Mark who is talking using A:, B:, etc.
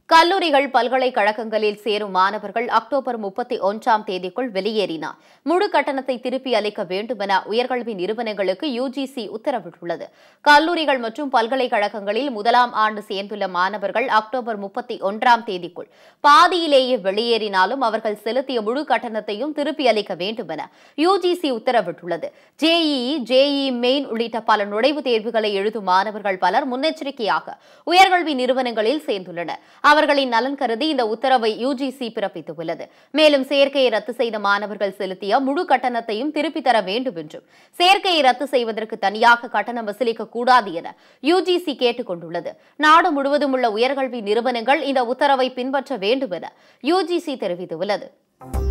A: கல்லூரிகள் பல்கலைக்கழகங்களில் சேரும் மாணவர்கள் அக்டோபர் 31ஆம் தேதிக்குள் வெளியேறினார் முழு கட்டணத்தை திருப்பி அளிக்க வேண்டும் என உயர்கல்வி நிறுவனங்களுக்கு யுஜிசி உத்தரவிட்டுள்ளது. கல்லூரிகள் மற்றும் பல்கலைக்கழகங்களில் முதலாம் ஆண்டு சேர்ந்துள்ள மாணவர்கள் அக்டோபர் 31ஆம் தேதிக்குள் பாதியிலேயே வெளியேறினாலும் அவர்கள் செலுத்திய முழு கட்டணத்தையும் திருப்பி அளிக்க வேண்டும் என யுஜிசி உத்தரவிட்டுள்ளது. ஜேஇஇ மெயின் உள்ளிட்ட பல நுழைவுத் தேர்வுகளை எழுதும் மாணவர்கள் பலர் முன்னெச்சரிக்கையாக உயர்கல்வி நிறுவனங்களில் சேர்ந்துள்ளனர். அவர்களின் நலன் கருதி இந்த உத்தரவை யுஜிசி பிறப்பித்துள்ளது. மேலும் சேர்க்கையை ரத்து செய்த மாணவர்கள் செலுத்திய முழு கட்டணத்தையும் திருப்பித் தர வேண்டும் என்றும் சேர்க்கையை ரத்து செய்வதற்கு தனியாக கட்டணம் வசூலிக்க கூடாது என யுஜிசி கேட்டுக் கொண்டுள்ளது. நாடு முழுவதும் உள்ள உயர்கல்வி நிறுவனங்கள் இந்த உத்தரவை பின்பற்ற வேண்டும் என யுஜிசி தெரிவித்துள்ளது.